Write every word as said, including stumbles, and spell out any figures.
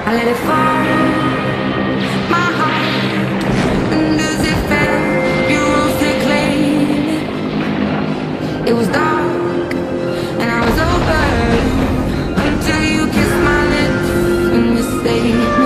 I let it fall, my heart, and as it fell, you rose to claim it. It was dark, and I was over, until you kissed my lips and you stayed.